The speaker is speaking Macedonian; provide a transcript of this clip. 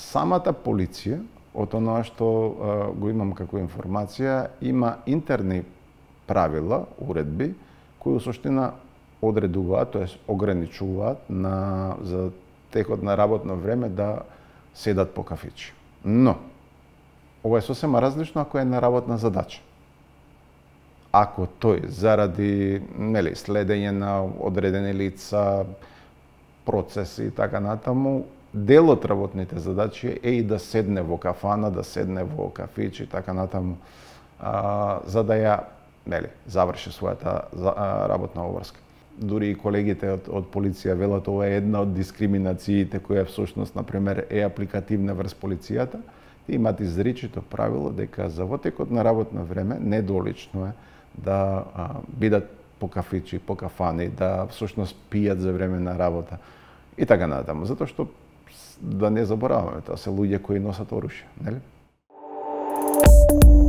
самата полиција, од оноа што го имам како информација, има интерни правила, уредби, кои во суштина одредуваат, тоест ограничуваат за текот на работно време да седат по кафичи. Но, ова е сосема различно ако е на работна задача. Ако тој заради следење на одредени лица, процеси и така натаму, дел од работните задачи е и да седне во кафана, да седне во кафич и така натаму, за да ја заврши својата работна обврска. Дури и колегите од полиција велат ова е една од дискриминациите која всушност, например, е апликативна врз полицијата. Имат изричито правило дека за во текот на работно време недолично е да бидат по кафичи, по кафани, да всушност пијат за време на работа и така натаму, затоа што да не забораваме, тоа се луѓе кои носат оружје, нели?